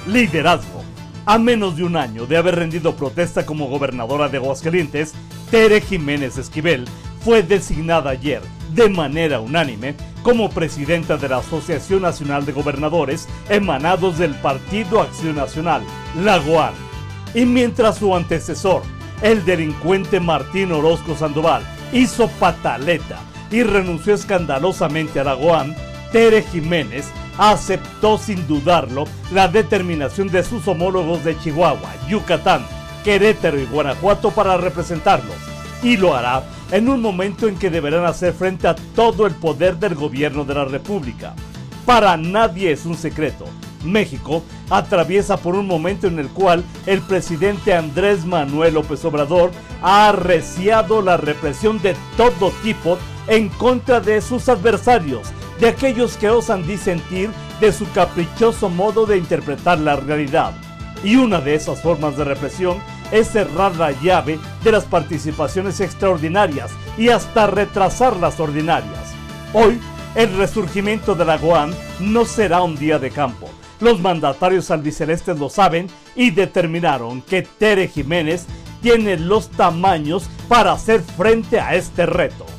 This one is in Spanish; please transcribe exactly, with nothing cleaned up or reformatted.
Liderazgo. A menos de un año de haber rendido protesta como gobernadora de Aguascalientes, Tere Jiménez Esquivel fue designada ayer, de manera unánime, como presidenta de la Asociación Nacional de Gobernadores emanados del Partido Acción Nacional, la GOAN. Y mientras su antecesor, el delincuente Martín Orozco Sandoval, hizo pataleta y renunció escandalosamente a la GOAN, Tere Jiménez aceptó sin dudarlo la determinación de sus homólogos de Chihuahua, Yucatán, Querétaro y Guanajuato para representarlos, y lo hará en un momento en que deberán hacer frente a todo el poder del gobierno de la República. Para nadie es un secreto, México atraviesa por un momento en el cual el presidente Andrés Manuel López Obrador ha arreciado la represión de todo tipo en contra de sus adversarios, de aquellos que osan disentir de su caprichoso modo de interpretar la realidad. Y una de esas formas de represión es cerrar la llave de las participaciones extraordinarias y hasta retrasar las ordinarias. Hoy, el resurgimiento de la GOAN no será un día de campo. Los mandatarios albicelestes lo saben y determinaron que Tere Jiménez tiene los tamaños para hacer frente a este reto.